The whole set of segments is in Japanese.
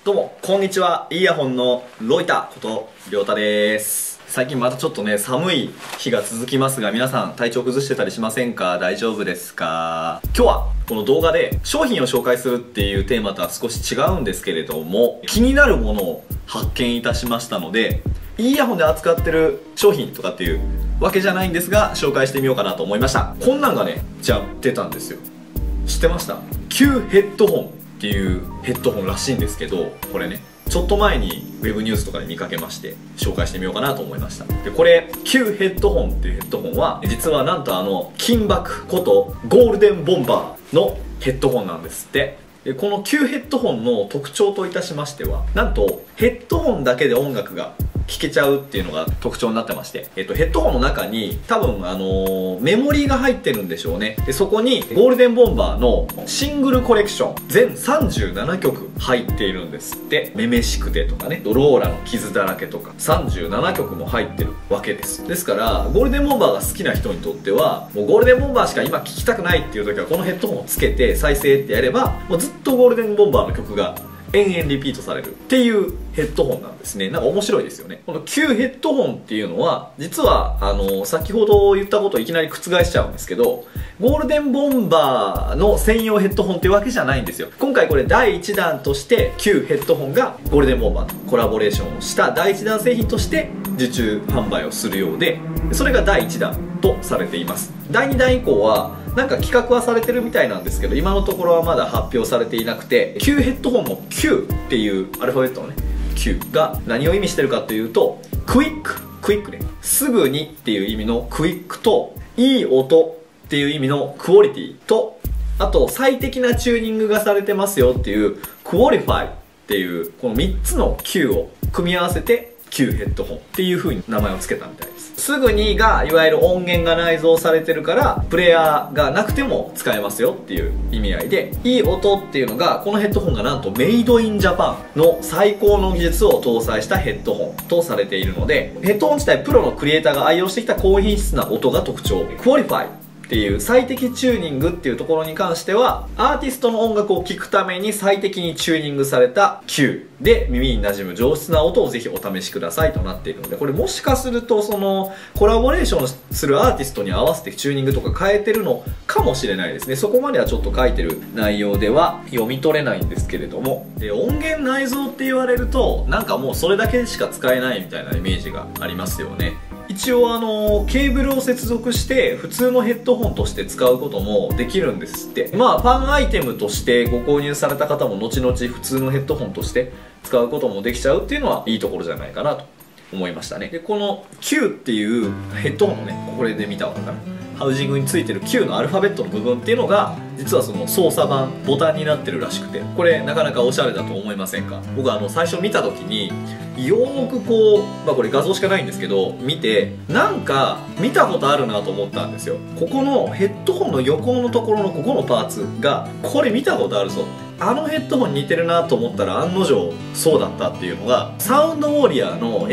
どうも、こんにちは。イヤホンのロイタことりょうたです。最近またちょっとね、寒い日が続きますが、皆さん体調崩してたりしませんか？大丈夫ですか？今日はこの動画で商品を紹介するっていうテーマとは少し違うんですけれども、気になるものを発見いたしましたので、イヤホンで扱ってる商品とかっていうわけじゃないんですが、紹介してみようかなと思いました。こんなんがね、じゃあ出たんですよ。知ってました？Qヘッドホンっていうヘッドホンらしいんですけど、これねちょっと前に Web ニュースとかで見かけまして紹介してみようかなと思いました。でこれ Q ヘッドホンっていうヘッドホンは実はなんと金箔ことゴールデンボンバーのヘッドホンなんですって。でこの Q ヘッドホンの特徴といたしましては、なんとヘッドホンだけで音楽が聴けちゃうっていうのが特徴になってまして、ヘッドホンの中に多分メモリーが入ってるんでしょうね。でそこにゴールデンボンバーのシングルコレクション全37曲入っているんですって。めめしくてとかね、ローラの傷だらけとか37曲も入ってるわけです。ですからゴールデンボンバーが好きな人にとっては、もうゴールデンボンバーしか今聴きたくないっていう時はこのヘッドホンをつけて再生ってやれば、もうずっとゴールデンボンバーの曲が延々リピートされるっていうヘッドホンなんですね。なんか面白いですよね。この Q ヘッドホンっていうのは実は先ほど言ったことをいきなり覆しちゃうんですけど、ゴールデンボンバーの専用ヘッドホンっていうわけじゃないんですよ。今回これ第1弾として Q ヘッドホンがゴールデンボンバーとコラボレーションをした第1弾製品として受注販売をするようで、それが第1弾とされています。第2弾以降はなんか企画はされてるみたいなんですけど、今のところはまだ発表されていなくて、 Q ヘッドホンの Q っていうアルファベットのね Q が何を意味してるかというと、クイックね、すぐにっていう意味のクイックと、いい音っていう意味のクオリティと、あと最適なチューニングがされてますよっていうクオリファイっていう、この3つの Q を組み合わせて Q ヘッドホンっていう風に名前を付けたみたいです。すぐにがいわゆる音源が内蔵されてるからプレイヤーがなくても使えますよっていう意味合いで、いい音っていうのが、このヘッドホンがなんとメイドインジャパンの最高の技術を搭載したヘッドホンとされているので、ヘッドホン自体プロのクリエイターが愛用してきた高品質な音が特徴。クオリファイっていう最適チューニングっていうところに関しては、アーティストの音楽を聴くために最適にチューニングされた Q で耳に馴染む上質な音をぜひお試しくださいとなっているので、これもしかするとそのコラボレーションするアーティストに合わせてチューニングとか変えてるのかもしれないですね。そこまではちょっと書いてる内容では読み取れないんですけれども、で音源内蔵って言われるとなんかもうそれだけしか使えないみたいなイメージがありますよね。一応ケーブルを接続して普通のヘッドホンとして使うこともできるんですって。まあファンアイテムとしてご購入された方も後々普通のヘッドホンとして使うこともできちゃうっていうのはいいところじゃないかなと思いましたね。でこの Q っていうヘッドホンのね、これで見たら分かるハウジングについてる Q のアルファベットの部分っていうのが実はその操作盤ボタンになってるらしくて、これなかなかおしゃれだと思いませんか？僕は最初見た時によーくこう、まあこれ画像しかないんですけど見て、なんか見たことあるなと思ったんですよ。ここのヘッドホンの横のところのここのパーツが、これ見たことあるぞ、あのヘッドホンに似てるなと思ったら案の定そうだったっていうのが、サウンドウォリアーの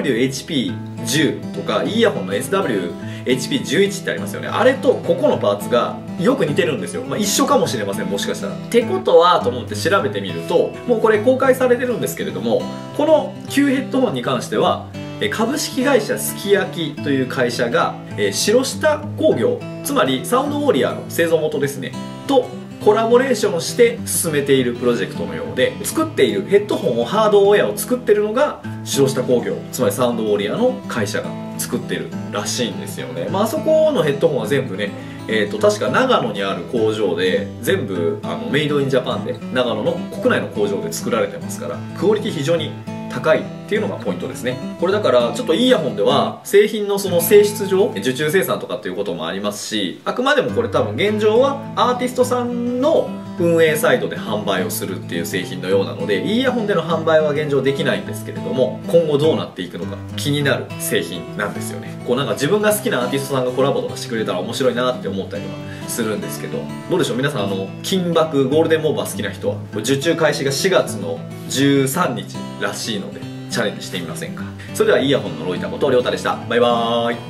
SW-HP10 とかイヤホンの SW-HP11 ってありますよね。あれとここのパーツがよく似てるんですよ。まあ、一緒かもしれません、もしかしたら。ってことはと思って調べてみると、もうこれ公開されてるんですけれども、この Q ヘッドホンに関しては株式会社すき焼きという会社が白下工業、つまりサウンドウォリアーの製造元ですねとコラボレーションして進めているプロジェクトのようで、作っているヘッドホンをハードウェアを作ってるのが白下工業、つまりサウンドウォリアーの会社が作ってるらしいんですよね。まああそこのヘッドホンは全部ね確か長野にある工場で全部メイドインジャパンで長野の国内の工場で作られてますから、クオリティ非常に高いっていうのがポイントですね。これだからちょっといいイヤホンでは製品のその性質上受注生産とかっていうこともありますし、あくまでもこれ多分現状はアーティストさんの運営サイトで販売をするっていう製品のようなので、いいイヤホンでの販売は現状できないんですけれども、今後どうなっていくのか気になる製品なんですよね。こうなんか自分が好きなアーティストさんがコラボとかしてくれたら面白いなって思ったりはするんですけど、どうでしょう皆さん、金箔ゴールデンボンバー好きな人は受注開始が4月の13日らしいのでチャレンジしてみませんか？それではイヤホンのロイタことりょうたでした。バイバーイ。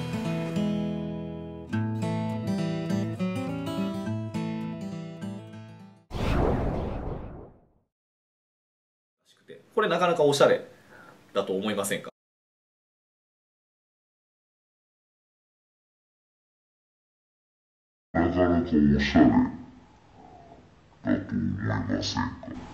て、これなかなかおしゃれだと思いませんか？ なかなかおしゃれだと思いませんか？